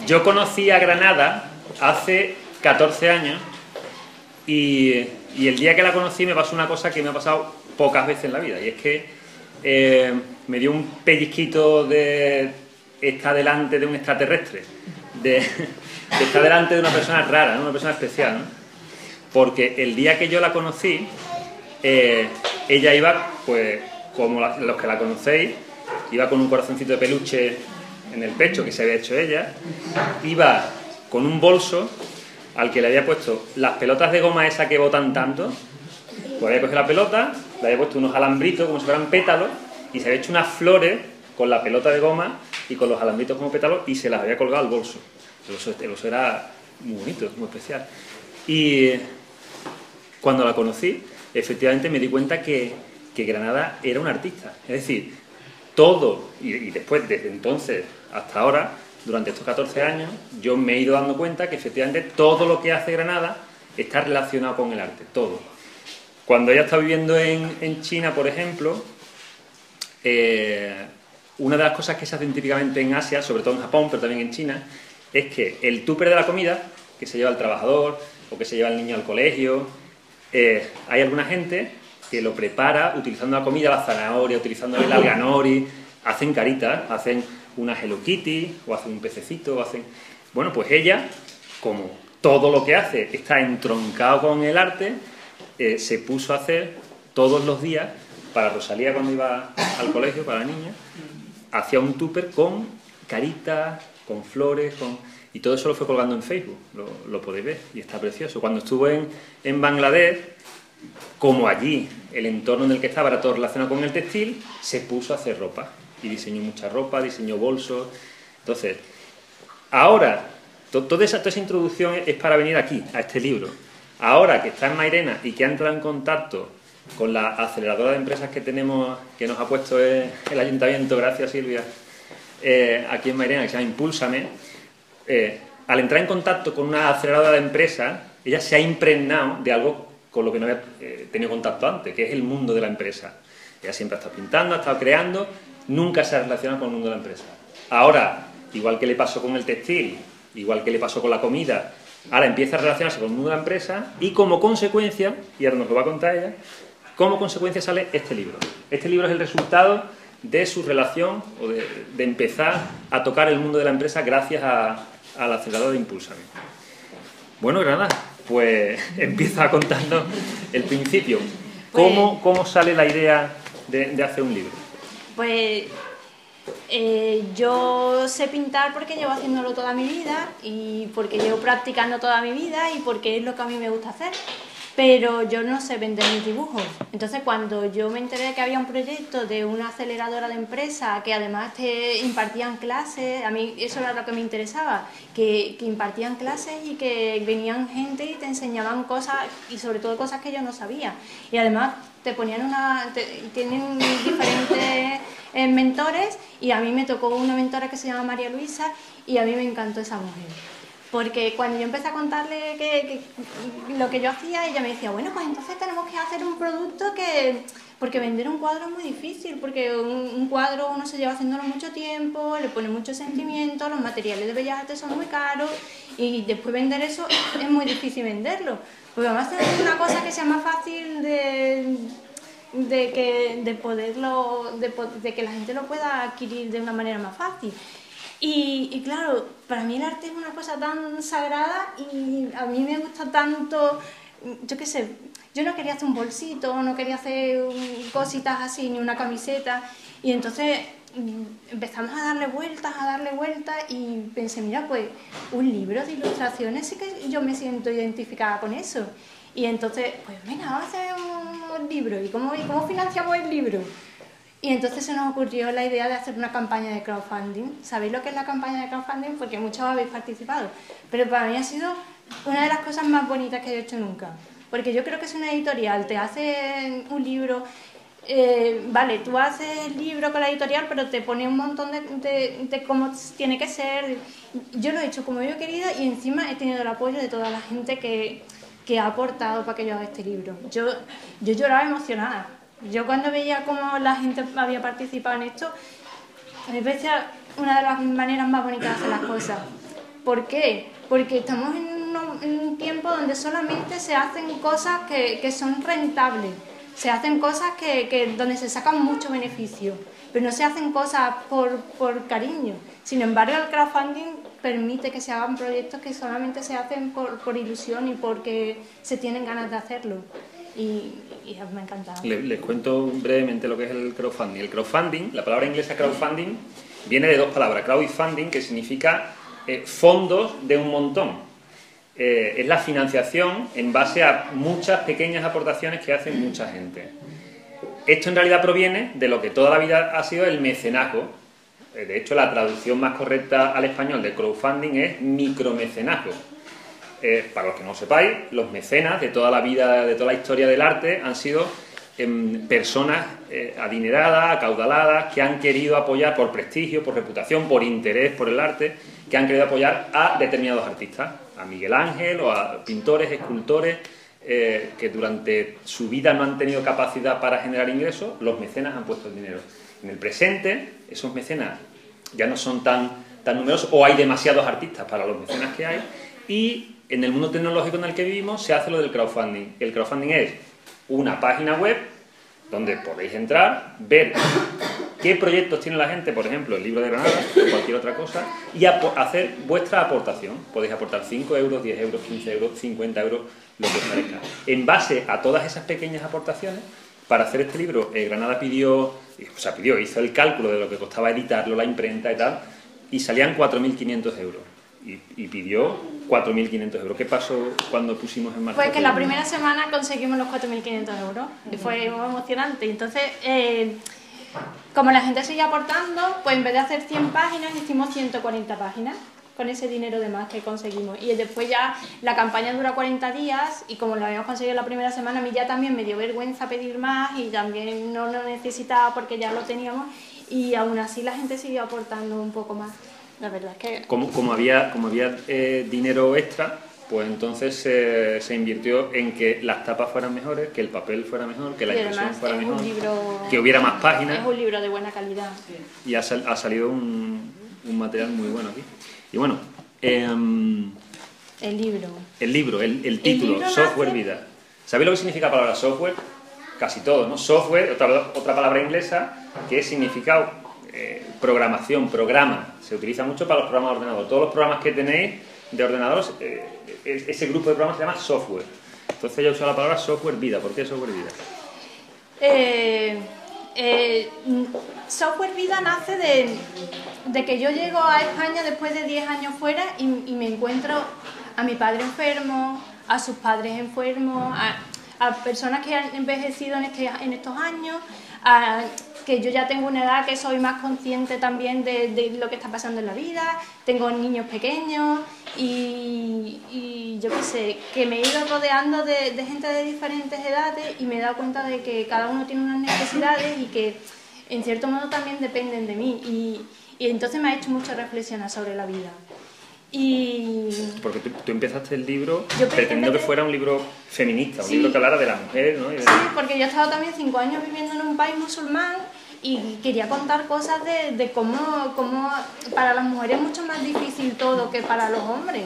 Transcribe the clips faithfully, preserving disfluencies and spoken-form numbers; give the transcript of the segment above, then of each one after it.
yo conocí a Granada hace catorce años y, y el día que la conocí me pasó una cosa que me ha pasado pocas veces en la vida, y es que eh, me dio un pellizquito de estar delante de un extraterrestre, de, de estar delante de una persona rara, ¿no? Una persona especial, ¿no? Porque el día que yo la conocí, eh, ella iba, pues, como la, los que la conocéis, iba con un corazoncito de peluche en el pecho que se había hecho ella, iba con un bolso al que le había puesto las pelotas de goma esas que botan tanto, pues había cogido la pelota, le había puesto unos alambritos como si fueran pétalos y se había hecho unas flores con la pelota de goma y con los alambritos como pétalos y se las había colgado al bolso. El bolso, el bolso era muy bonito, muy especial. Y cuando la conocí, efectivamente me di cuenta que, que Granada era un artista. Es decir, todo, y, y después, desde entonces hasta ahora, durante estos catorce años, yo me he ido dando cuenta que efectivamente todo lo que hace Granada está relacionado con el arte, todo. Cuando ella está viviendo en, en China, por ejemplo, eh, una de las cosas que se hacen típicamente en Asia, sobre todo en Japón, pero también en China, es que el tupper de la comida, que se lleva el trabajador o que se lleva el niño al colegio, eh, hay alguna gente que lo prepara utilizando la comida, la zanahoria, utilizando el alga nori, hacen caritas, hacen una Hello Kitty, o hacen un pececito, o hacen... Bueno, pues ella, como todo lo que hace está entroncado con el arte, eh, se puso a hacer todos los días, para Rosalía cuando iba al colegio, para la niña, hacía un tupper con caritas, con flores, con... y todo eso lo fue colgando en Facebook, lo, lo podéis ver, y está precioso. Cuando estuvo en, en Bangladesh, como allí el entorno en el que estaba era todo relacionado con el textil, se puso a hacer ropa, y diseñó mucha ropa, diseñó bolsos. Entonces, ahora, to, toda, esa, toda esa introducción es para venir aquí, a este libro. Ahora que está en Mairena y que ha entrado en contacto con la aceleradora de empresas que tenemos, que nos ha puesto el, el ayuntamiento, gracias Silvia, eh, aquí en Mairena, que se llama Impúlsame, eh, al entrar en contacto con una aceleradora de empresas, ella se ha impregnado de algo con lo que no había eh, tenido contacto antes, que es el mundo de la empresa. Ella siempre ha estado pintando, ha estado creando, nunca se ha relacionado con el mundo de la empresa. Ahora, igual que le pasó con el textil, igual que le pasó con la comida, ahora empieza a relacionarse con el mundo de la empresa y como consecuencia, y ahora nos lo va a contar ella, como consecuencia sale este libro. Este libro es el resultado de su relación, o de, de empezar a tocar el mundo de la empresa gracias a, al acelerador de Impúlsame. Bueno, Granada, pues empieza contando el principio. ¿Cómo, cómo sale la idea de, de hacer un libro? Pues eh, yo sé pintar porque llevo haciéndolo toda mi vida y porque llevo practicando toda mi vida y porque es lo que a mí me gusta hacer, pero yo no sé vender mis dibujos. Entonces, cuando yo me enteré que había un proyecto de una aceleradora de empresa que además te impartían clases, a mí eso era lo que me interesaba, que, que impartían clases y que venían gente y te enseñaban cosas, y sobre todo cosas que yo no sabía. Y además te ponían una... Te, tienen diferentes eh, mentores, y a mí me tocó una mentora que se llama María Luisa, y a mí me encantó esa mujer. Porque cuando yo empecé a contarle que, que, lo que yo hacía, ella me decía, bueno, pues entonces tenemos que hacer un producto que... Porque vender un cuadro es muy difícil, porque un, un cuadro uno se lleva haciéndolo mucho tiempo, le pone mucho sentimiento, los materiales de bellas artes son muy caros, y después vender eso es muy difícil venderlo. Porque además es una cosa que sea más fácil de... de que, de poderlo, de, de que la gente lo pueda adquirir de una manera más fácil. Y, y claro, para mí el arte es una cosa tan sagrada y a mí me gusta tanto, yo qué sé, yo no quería hacer un bolsito, no quería hacer cositas así, ni una camiseta, y entonces empezamos a darle vueltas, a darle vueltas, y pensé, mira, pues un libro de ilustraciones, sí que yo me siento identificada con eso. Y entonces, pues venga, vamos a hacer un libro, ¿y cómo, y cómo financiamos el libro? Y entonces se nos ocurrió la idea de hacer una campaña de crowdfunding. ¿Sabéis lo que es la campaña de crowdfunding? Porque muchos habéis participado. Pero para mí ha sido una de las cosas más bonitas que he hecho nunca. Porque yo creo que es una editorial, te hace un libro, eh, vale, tú haces el libro con la editorial, pero te pone un montón de, de, de cómo tiene que ser. Yo lo he hecho como yo he querido, y encima he tenido el apoyo de toda la gente que, que ha aportado para que yo haga este libro. Yo, yo lloraba emocionada. Yo cuando veía cómo la gente había participado en esto, me parecía una de las maneras más bonitas de hacer las cosas. ¿Por qué? Porque estamos en un, en un tiempo donde solamente se hacen cosas que, que son rentables, se hacen cosas que, que, donde se sacan mucho beneficio, pero no se hacen cosas por, por cariño. Sin embargo, el crowdfunding permite que se hagan proyectos que solamente se hacen por, por ilusión y porque se tienen ganas de hacerlo. Y, y me ha encantado. Les, les cuento brevemente lo que es el crowdfunding. El crowdfunding, la palabra inglesa crowdfunding, viene de dos palabras. Crowdfunding, que significa eh, fondos de un montón. Eh, es la financiación en base a muchas pequeñas aportaciones que hace mucha gente. Esto en realidad proviene de lo que toda la vida ha sido el mecenazgo. Eh, de hecho, la traducción más correcta al español de crowdfunding es micromecenazgo. Eh, para los que no lo sepáis, los mecenas de toda la vida, de toda la historia del arte han sido eh, personas eh, adineradas, acaudaladas, que han querido apoyar por prestigio, por reputación, por interés por el arte, que han querido apoyar a determinados artistas, a Miguel Ángel o a pintores, escultores, eh, que durante su vida no han tenido capacidad para generar ingresos. Los mecenas han puesto el dinero. En el presente, esos mecenas ya no son tan, tan numerosos, o hay demasiados artistas para los mecenas que hay, y en el mundo tecnológico en el que vivimos se hace lo del crowdfunding. El crowdfunding es una página web donde podéis entrar, ver qué proyectos tiene la gente, por ejemplo, el libro de Granada o cualquier otra cosa, y hacer vuestra aportación. Podéis aportar cinco euros, diez euros, quince euros, cincuenta euros, lo que os parezca. En base a todas esas pequeñas aportaciones, para hacer este libro, eh, Granada pidió, o sea, pidió, hizo el cálculo de lo que costaba editarlo, la imprenta y tal, y salían cuatro mil quinientos euros. Y, y pidió cuatro mil quinientos euros. ¿Qué pasó cuando pusimos en marcha? Pues que la primera semana conseguimos los cuatro mil quinientos euros. Y fue muy emocionante. Entonces, eh, como la gente seguía aportando, pues en vez de hacer cien páginas, hicimos ciento cuarenta páginas con ese dinero de más que conseguimos. Y después ya la campaña dura cuarenta días y como lo habíamos conseguido la primera semana, a mí ya también me dio vergüenza pedir más y también no lo necesitaba porque ya lo teníamos y aún así la gente siguió aportando un poco más. La verdad es que... Como, como había, como había eh, dinero extra, pues entonces eh, se invirtió en que las tapas fueran mejores, que el papel fuera mejor, que la impresión fuera es mejor, un libro, que hubiera más páginas. Es un libro de buena calidad. Y ha, sal, ha salido un, un material muy bueno aquí. Y bueno, eh, el libro. El libro, el, el título, el libro Software nace... Vida. ¿Sabéis lo que significa la palabra software? Casi todo, ¿no? Software, otra, otra palabra inglesa que significa... Eh, programación, programa, se utiliza mucho para los programas de ordenador. Todos los programas que tenéis de ordenador, eh, ese grupo de programas se llama software. Entonces yo he usado la palabra software vida. ¿Por qué software vida? Eh, eh, software vida nace de, de que yo llego a España después de diez años fuera y, y me encuentro a mi padre enfermo, a sus padres enfermos, a, a personas que han envejecido en, este, en estos años, a, que yo ya tengo una edad que soy más consciente también de, de lo que está pasando en la vida, tengo niños pequeños y, y yo qué sé, que me he ido rodeando de, de gente de diferentes edades y me he dado cuenta de que cada uno tiene unas necesidades y que en cierto modo también dependen de mí y, y entonces me ha hecho mucho reflexionar sobre la vida. Y... Porque tú, tú empezaste el libro yo pretendiendo empecé... que fuera un libro feminista, un sí. libro que hablara de la mujer, ¿no? Y de... Sí, porque yo he estado también cinco años viviendo en un país musulmán y quería contar cosas de, de cómo, cómo para las mujeres es mucho más difícil todo que para los hombres.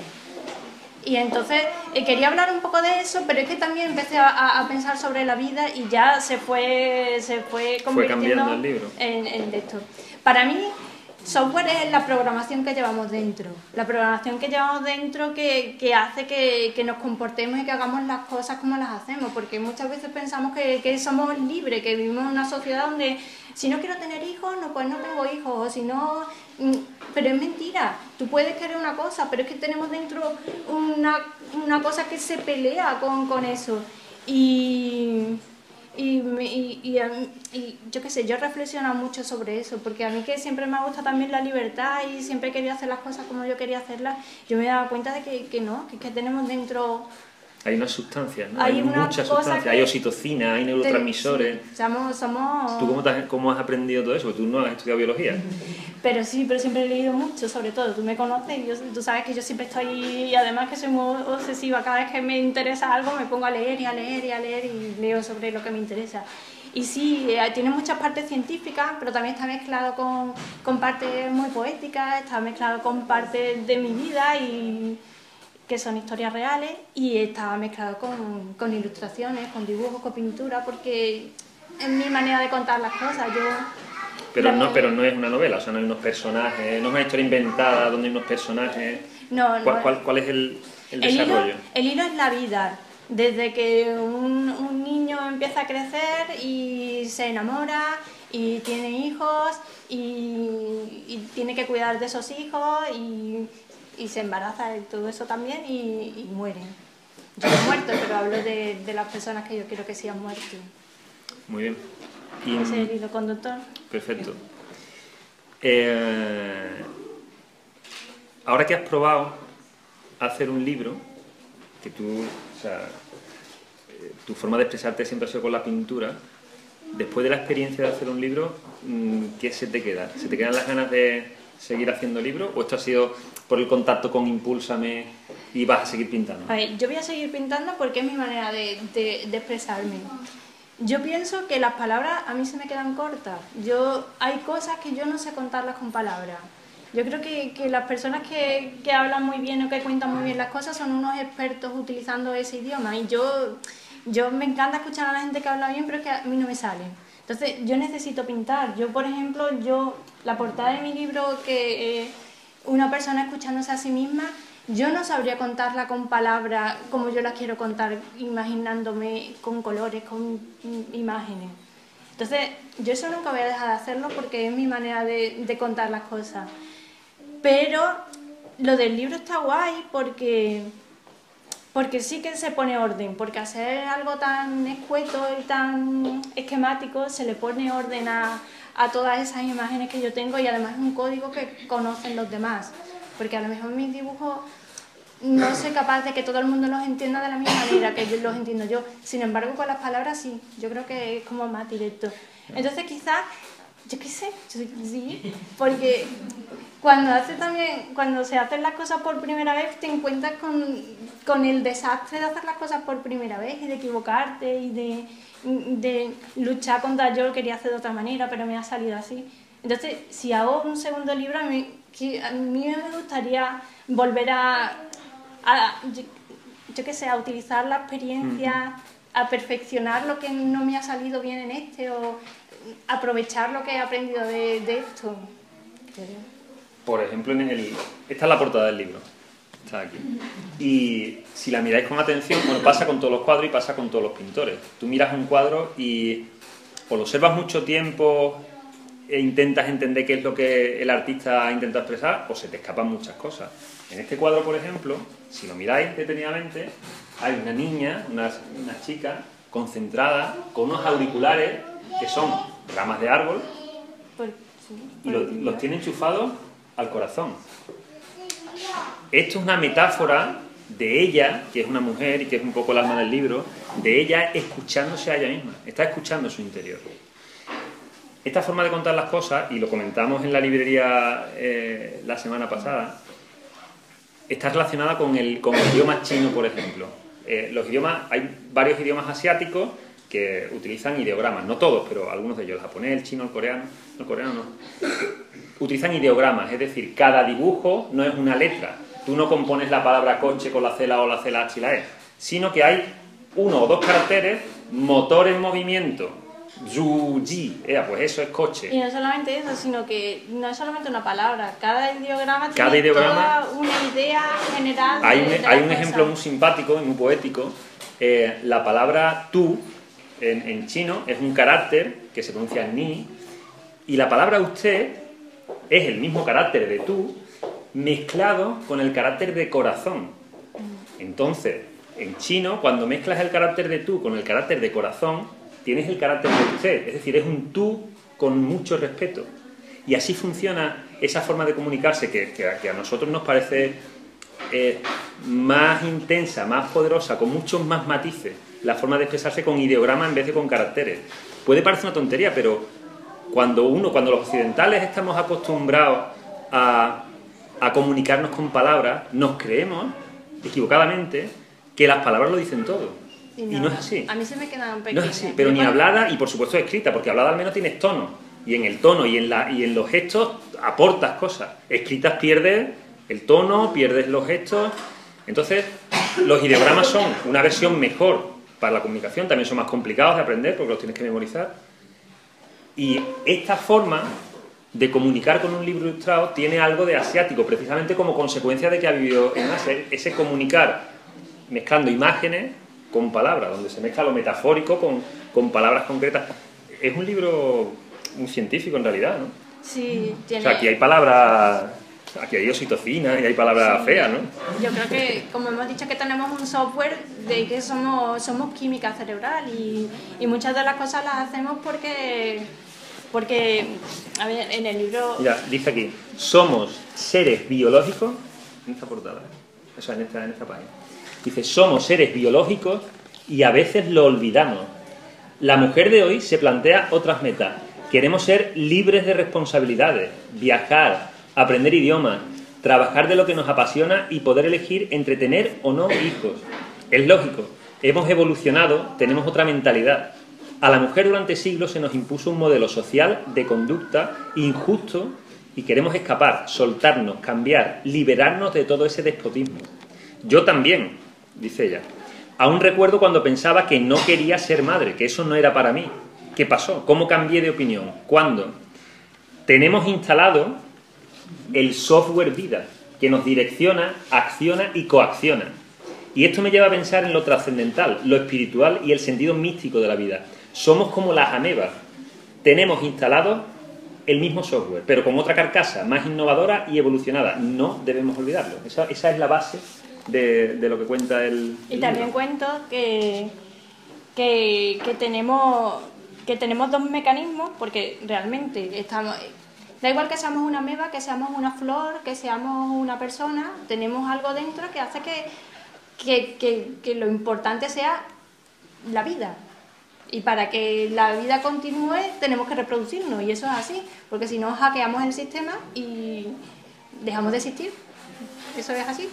Y entonces eh, quería hablar un poco de eso, pero es que también empecé a, a pensar sobre la vida y ya se fue, se fue convirtiendo fue cambiando el libro. En, en esto. Para mí, software es la programación que llevamos dentro, la programación que llevamos dentro que, que hace que, que nos comportemos y que hagamos las cosas como las hacemos, porque muchas veces pensamos que, que somos libres, que vivimos en una sociedad donde si no quiero tener hijos, no, pues no tengo hijos, o si no... Pero es mentira, tú puedes querer una cosa, pero es que tenemos dentro una, una cosa que se pelea con, con eso. Y... Y, y, y, y yo qué sé, yo reflexiono mucho sobre eso, porque a mí que siempre me gusta también la libertad y siempre he querido hacer las cosas como yo quería hacerlas, yo me he dado cuenta de que, que no, que, que tenemos dentro... Hay unas sustancias, ¿no? Hay, hay muchas sustancias, hay oxitocina, hay neurotransmisores. Sí, somos, somos... ¿Tú cómo, te, cómo has aprendido todo eso? Porque tú no has estudiado biología. Pero sí, pero siempre he leído mucho, sobre todo. Tú me conoces y yo, tú sabes que yo siempre estoy... Y además que soy muy obsesiva. Cada vez que me interesa algo me pongo a leer y a leer y a leer y leo sobre lo que me interesa. y sí, eh, tiene muchas partes científicas, pero también está mezclado con, con partes muy poéticas, está mezclado con partes de mi vida y que son historias reales, y está mezclado con, con ilustraciones, con dibujos, con pintura, porque es mi manera de contar las cosas. Yo Pero la- no, pero no es una novela, o sea, no hay unos personajes, no es una historia inventada donde hay unos personajes. No, no. ¿Cuál, cuál, cuál es el, el El hilo, desarrollo? el hilo es la vida, desde que un, un niño empieza a crecer y se enamora y tiene hijos y, y tiene que cuidar de esos hijos y, y se embaraza y todo eso también y, y mueren. Yo no he muerto, pero hablo de, de las personas que yo quiero que sí han muerto. Muy bien. Y, Ese es el hilo conductor. perfecto. Eh, ahora que has probado hacer un libro, que tú, o sea, eh, tu forma de expresarte siempre ha sido con la pintura, después de la experiencia de hacer un libro, mm, ¿qué se te queda? ¿Se te quedan las ganas de seguir haciendo libros? ¿O esto ha sido por el contacto con Impúlsame y vas a seguir pintando? A ver, yo voy a seguir pintando porque es mi manera de, de, de expresarme. Yo pienso que las palabras a mí se me quedan cortas. Yo, hay cosas que yo no sé contarlas con palabras. Yo creo que, que las personas que, que hablan muy bien o que cuentan muy bien las cosas son unos expertos utilizando ese idioma. Y yo, yo me encanta escuchar a la gente que habla bien, pero es que a mí no me sale. Entonces, yo necesito pintar. Yo, por ejemplo, yo la portada de mi libro, que eh, una persona escuchándose a sí misma, yo no sabría contarla con palabras como yo las quiero contar, imaginándome con colores, con mm, imágenes. Entonces, yo eso nunca voy a dejar de hacerlo porque es mi manera de, de contar las cosas. Pero lo del libro está guay porque, porque sí que se pone orden, porque hacer algo tan escueto y tan esquemático se le pone orden a, a todas esas imágenes que yo tengo, y además es un código que conocen los demás. Porque a lo mejor mis dibujos no soy capaz de que todo el mundo los entienda de la misma manera que yo los entiendo yo. Sin embargo, con las palabras sí, yo creo que es como más directo. Entonces quizás, yo qué sé, yo, sí, porque cuando, hace también, cuando se hacen las cosas por primera vez te encuentras con, con el desastre de hacer las cosas por primera vez y de equivocarte y de, de luchar contra yo quería hacer de otra manera, pero me ha salido así. Entonces, si hago un segundo libro, a mí, a mí me gustaría volver a, a yo, yo qué sé, a utilizar la experiencia, a perfeccionar lo que no me ha salido bien en este, o aprovechar lo que he aprendido de, de esto. Por ejemplo, en el, esta es la portada del libro, está aquí. Y si la miráis con atención, bueno, pasa con todos los cuadros y pasa con todos los pintores. Tú miras un cuadro y o lo observas mucho tiempo e intentas entender qué es lo que el artista ha intentado expresar, o se te escapan muchas cosas. En este cuadro, por ejemplo, si lo miráis detenidamente, hay una niña, una, una chica, concentrada, con unos auriculares que son ramas de árbol, Por, sí, y lo, los tiene enchufados al corazón. Esto es una metáfora de ella, que es una mujer y que es un poco el alma del libro, de ella escuchándose a ella misma, está escuchando su interior. Esta forma de contar las cosas, y lo comentamos en la librería eh, la semana pasada, está relacionada con el, con el idioma chino, por ejemplo. Eh, los idiomas, hay varios idiomas asiáticos que utilizan ideogramas, no todos, pero algunos de ellos, el japonés, el chino, el coreano, el coreano no. Utilizan ideogramas, es decir, cada dibujo no es una letra. Tú no compones la palabra coche con la C, la O, la C, la H y la E, sino que hay uno o dos caracteres, motor en movimiento, Yu, Ji, eh, pues eso es coche. Y no solamente eso, sino que no es solamente una palabra, cada ideograma Cada tiene ideograma, toda una idea general. Hay de, un, de hay la un cosa. ejemplo muy simpático y muy poético. Eh, la palabra tú en, en chino es un carácter que se pronuncia ni, y la palabra usted es el mismo carácter de tú mezclado con el carácter de corazón. Entonces, en chino, cuando mezclas el carácter de tú con el carácter de corazón, tienes el carácter de usted, es decir, es un tú con mucho respeto. Y así funciona esa forma de comunicarse que, que, que a nosotros nos parece eh, más intensa, más poderosa, con muchos más matices, la forma de expresarse con ideograma en vez de con caracteres. Puede parecer una tontería, pero cuando uno, cuando los occidentales estamos acostumbrados a, a comunicarnos con palabras, nos creemos, equivocadamente, que las palabras lo dicen todo. Y no, y no es así. A mí se me quedan No pequeñas. es así, pero ni hablada y por supuesto escrita, porque hablada al menos tienes tono. Y en el tono y en, la, y en los gestos aportas cosas. Escritas pierdes el tono, pierdes los gestos. Entonces, los ideogramas son una versión mejor para la comunicación, también son más complicados de aprender porque los tienes que memorizar. Y esta forma de comunicar con un libro ilustrado tiene algo de asiático, precisamente como consecuencia de que ha vivido en Asia. Ese comunicar mezclando imágenes con palabras, donde se mezcla lo metafórico con, con palabras concretas. Es un libro muy científico en realidad, ¿no? Sí, tiene... O sea, aquí hay palabras, aquí hay oxitocina y hay palabras Sí. feas, ¿no? Yo creo que, como hemos dicho, que tenemos un software de que somos, somos química cerebral y, y muchas de las cosas las hacemos porque, porque, a ver, en el libro... Mira, dice aquí, somos seres biológicos, en esta portada, o sea, en esta, en esta página, dice, somos seres biológicos y a veces lo olvidamos. La mujer de hoy se plantea otras metas. Queremos ser libres de responsabilidades, viajar, aprender idiomas, trabajar de lo que nos apasiona y poder elegir entre tener o no hijos. Es lógico, hemos evolucionado, tenemos otra mentalidad. A la mujer durante siglos se nos impuso un modelo social de conducta injusto y queremos escapar, soltarnos, cambiar, liberarnos de todo ese despotismo. Yo también, dice ella. Aún recuerdo cuando pensaba que no quería ser madre, que eso no era para mí. ¿Qué pasó? ¿Cómo cambié de opinión? ¿Cuándo? Tenemos instalado el software vida, que nos direcciona, acciona y coacciona. Y esto me lleva a pensar en lo trascendental, lo espiritual y el sentido místico de la vida. Somos como las amebas. Tenemos instalado el mismo software, pero con otra carcasa, más innovadora y evolucionada. No debemos olvidarlo. Esa, esa es la base de, de lo que cuenta el, el Y también libro. cuento que, que, que, tenemos, que tenemos dos mecanismos, porque realmente estamos... Da igual que seamos una ameba, que seamos una flor, que seamos una persona, tenemos algo dentro que hace que, que, que, que lo importante sea la vida. Y para que la vida continúe tenemos que reproducirnos, y eso es así, porque si no hackeamos el sistema y dejamos de existir. Eso es así.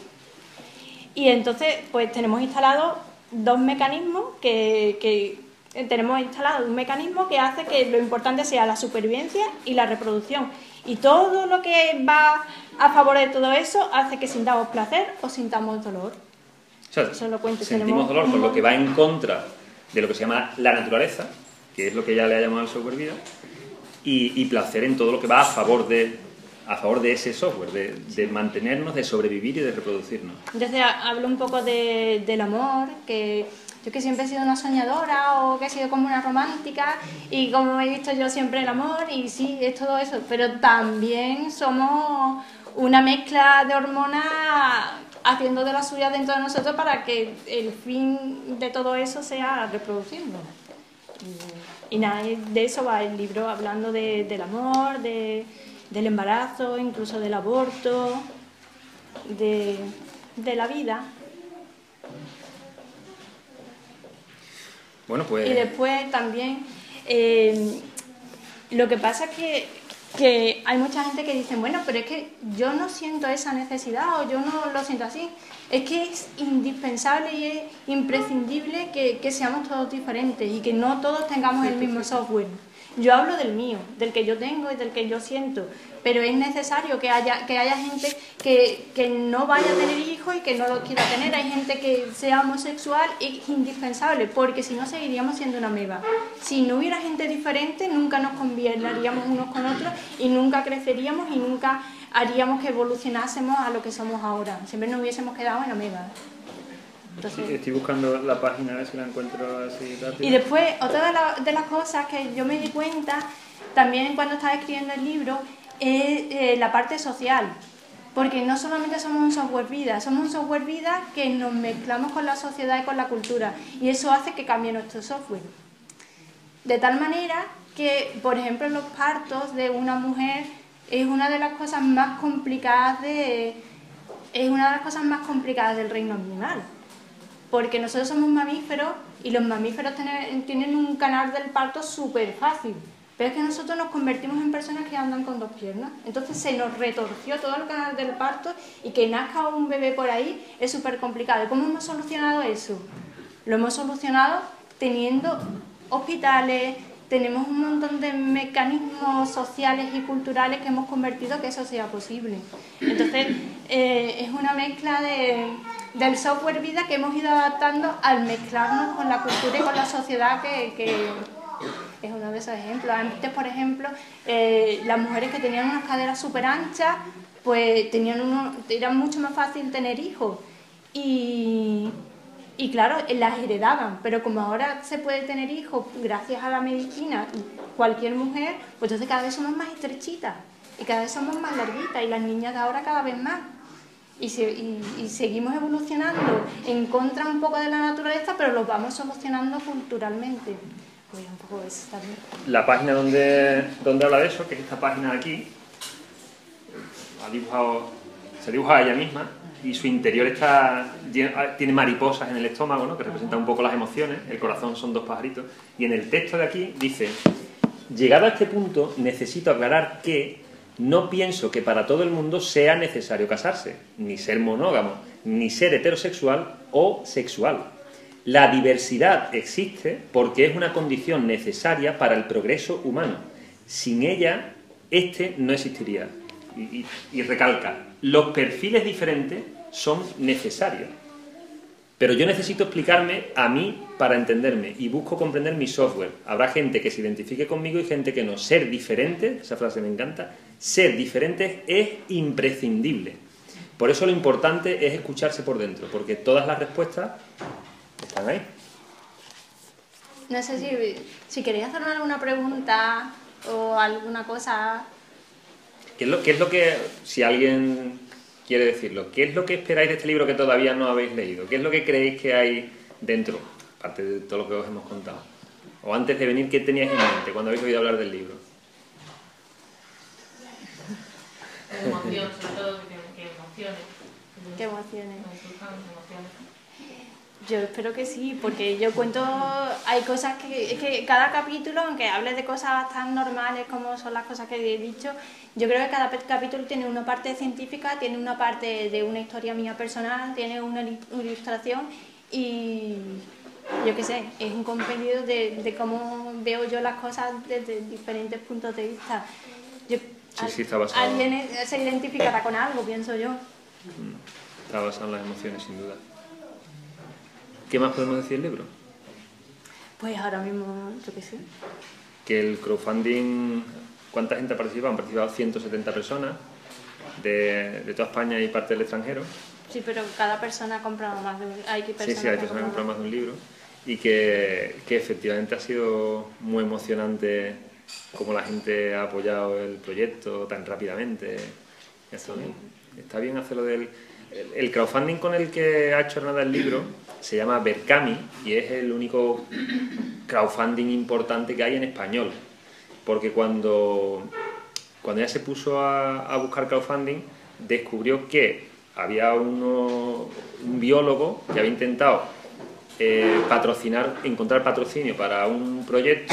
Y entonces, pues tenemos instalado dos mecanismos que, que tenemos instalado un mecanismo que hace que lo importante sea la supervivencia y la reproducción. Y todo lo que va a favor de todo eso hace que sintamos placer o sintamos dolor. O sea, Eso lo cuento. sentimos Tenemos dolor un por lo mon- que va en contra de lo que se llama la naturaleza, que es lo que ella le ha llamado el software vida, y, y placer en todo lo que va a favor de, a favor de ese software, de, de mantenernos, de sobrevivir y de reproducirnos. Entonces hablo un poco de, del amor, que yo que siempre he sido una soñadora o que he sido como una romántica y como he visto yo siempre el amor y sí, es todo eso, pero también somos una mezcla de hormonas haciendo de la suya dentro de nosotros para que el fin de todo eso sea reproducirnos. Y, y nada, de eso va el libro, hablando de, del amor, de, del embarazo, incluso del aborto, de, de la vida. Bueno, pues... Y después también, eh, lo que pasa es que, que hay mucha gente que dice, bueno, pero es que yo no siento esa necesidad o yo no lo siento así. Es que es indispensable y es imprescindible que, que seamos todos diferentes y que no todos tengamos el mismo software. Yo hablo del mío, del que yo tengo y del que yo siento, pero es necesario que haya, que haya gente que, que no vaya a tener hijos y que no lo quiera tener. Hay gente que sea homosexual, es indispensable, porque si no seguiríamos siendo una ameba. Si no hubiera gente diferente, nunca nos combinaríamos unos con otros y nunca creceríamos y nunca haríamos que evolucionásemos a lo que somos ahora. Siempre nos hubiésemos quedado en amebas. Entonces, Estoy buscando la página a ver si la encuentro así rápido. y después, otra de, la, de las cosas que yo me di cuenta, también cuando estaba escribiendo el libro, es eh, la parte social. Porque no solamente somos un software vida, somos un software vida que nos mezclamos con la sociedad y con la cultura. Y eso hace que cambie nuestro software. De tal manera que, por ejemplo, los partos de una mujer es una de las cosas más complicadas de, es una de las cosas más complicadas del reino animal. Porque nosotros somos mamíferos y los mamíferos tienen, tienen un canal del parto súper fácil. Pero es que nosotros nos convertimos en personas que andan con dos piernas. Entonces se nos retorció todo el canal del parto y que nazca un bebé por ahí es súper complicado. ¿Y cómo hemos solucionado eso? lo hemos solucionado teniendo hospitales, tenemos un montón de mecanismos sociales y culturales que hemos convertido que eso sea posible. Entonces, eh, es una mezcla de, del software vida que hemos ido adaptando al mezclarnos con la cultura y con la sociedad que, que es uno de esos ejemplos. Antes, por ejemplo, eh, las mujeres que tenían unas caderas súper anchas, pues tenían uno, era mucho más fácil tener hijos. Y... Y claro, las heredaban, pero como ahora se puede tener hijos gracias a la medicina, cualquier mujer, pues entonces cada vez somos más estrechitas y cada vez somos más larguitas y las niñas de ahora cada vez más. Y, se, y, y seguimos evolucionando en contra un poco de la naturaleza, pero lo vamos solucionando culturalmente. Pues un poco eso también. La página donde, donde habla de eso, que es esta página de aquí, ha dibujado, se dibuja ella misma. Y su interior está, tiene mariposas en el estómago, ¿no?, que representan un poco las emociones, el corazón son dos pajaritos, y en el texto de aquí dice: llegado a este punto, necesito aclarar que no pienso que para todo el mundo sea necesario casarse, ni ser monógamo, ni ser heterosexual o sexual. La diversidad existe porque es una condición necesaria para el progreso humano. Sin ella, este no existiría. Y, y, y recalca, los perfiles diferentes son necesarios, pero yo necesito explicarme a mí para entenderme y busco comprender mi software. Habrá gente que se identifique conmigo y gente que no. Ser diferente, esa frase me encanta, ser diferente es imprescindible. Por eso lo importante es escucharse por dentro, porque todas las respuestas están ahí. No sé si, si queréis hacerme alguna pregunta o alguna cosa... ¿Qué es, lo, ¿Qué es lo que, si alguien quiere decirlo, qué es lo que esperáis de este libro que todavía no habéis leído? ¿Qué es lo que creéis que hay dentro, aparte de todo lo que os hemos contado? O antes de venir, ¿qué teníais en mente cuando habéis oído hablar del libro? Emoción, sobre todo, que emociones. ¿Qué emociones? emociones. Yo espero que sí, porque yo cuento, hay cosas que, es que cada capítulo, aunque hable de cosas tan normales como son las cosas que he dicho, yo creo que cada capítulo tiene una parte científica, tiene una parte de una historia mía personal, tiene una ilustración y yo qué sé, es un compendio de, de cómo veo yo las cosas desde diferentes puntos de vista. Yo, sí, sí, está basado. Alguien se identificará con algo, pienso yo. Está basado en las emociones, sin duda. ¿Qué más podemos decir del libro? Pues ahora mismo, yo qué sé. Que el crowdfunding, ¿cuánta gente ha participado? Han participado ciento setenta personas de, de toda España y parte del extranjero. Sí, pero cada persona ha comprado más de un libro. Hay personas sí, sí, hay personas que han comprado más de un libro. Y que, que efectivamente ha sido muy emocionante cómo la gente ha apoyado el proyecto tan rápidamente. Está bien, está bien hacerlo del... El crowdfunding con el que ha hecho Hernanda el libro se llama Berkami y es el único crowdfunding importante que hay en español, porque cuando, cuando ella se puso a, a buscar crowdfunding descubrió que había uno, un biólogo que había intentado eh, patrocinar, encontrar patrocinio para un proyecto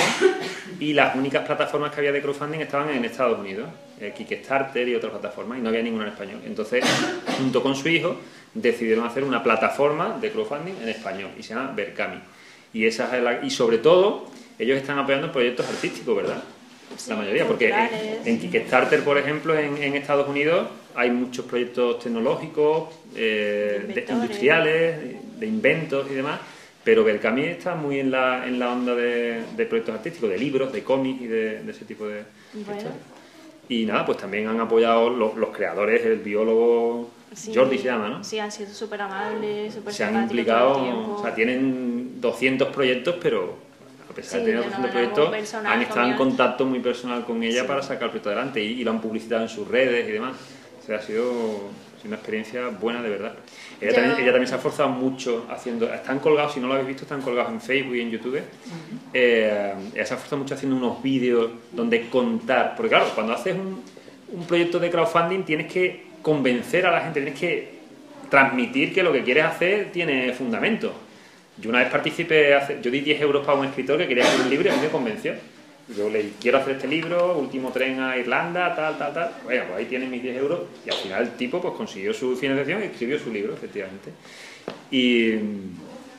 y las únicas plataformas que había de crowdfunding estaban en Estados Unidos, eh, Kickstarter y otras plataformas, y no había ninguna en español. Entonces, junto con su hijo, decidieron hacer una plataforma de crowdfunding en español y se llama Berkami. Y, esa es la, y sobre todo, ellos están apoyando proyectos artísticos, ¿verdad? Sí, la mayoría, porque en, en Kickstarter, por ejemplo, en, en Estados Unidos hay muchos proyectos tecnológicos, eh, de industriales, de inventos y demás, pero Berkami está muy en la, en la onda de, de proyectos artísticos, de libros, de cómics y de, de ese tipo de bueno. historias. Y nada, pues también han apoyado los, los creadores, el biólogo sí, Jordi se llama, ¿no? Sí, han sido súper amables, súper se han implicado, o sea, tienen doscientos proyectos, pero a pesar sí, de tener doscientos proyectos, han estado en contacto muy personal con ella sí. para sacar el proyecto adelante y, y lo han publicitado en sus redes y demás. O sea, ha sido una experiencia buena de verdad. Ella, Yo... también, ella también se ha esforzado mucho haciendo, están colgados, si no lo habéis visto, están colgados en Facebook y en YouTube. Uh-huh. eh, ella se ha esforzado mucho haciendo unos vídeos donde contar, porque claro, cuando haces un, un proyecto de crowdfunding tienes que convencer a la gente, tienes que transmitir que lo que quieres hacer tiene fundamento. Yo una vez participé, hace, yo di diez euros para un escritor que quería hacer un libro y a mí me convenció. Yo le quiero hacer este libro, último tren a Irlanda, tal, tal, tal. Bueno, pues ahí tienen mis diez euros y al final el tipo pues consiguió su financiación y escribió su libro, efectivamente. Y,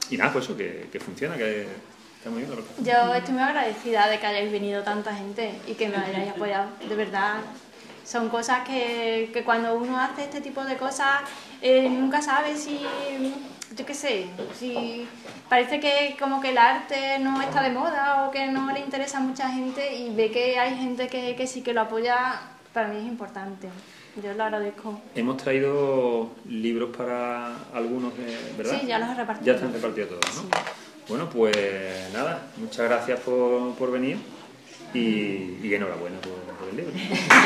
y nada, pues eso, que, que funciona, que está muy bien. Lo que... Yo estoy muy agradecida de que hayáis venido tanta gente y que me hayáis apoyado, de verdad. Son cosas que, que cuando uno hace este tipo de cosas eh, nunca sabe si, yo qué sé, si parece que como que el arte no está de moda o que no le interesa a mucha gente, y ve que hay gente que, que sí que lo apoya, para mí es importante. Yo lo agradezco. Hemos traído libros para algunos, de, ¿verdad? Sí, ya los he repartido. Ya están repartidos todos, ¿no? Sí. Bueno, pues nada, muchas gracias por, por venir y, y enhorabuena por, por el libro.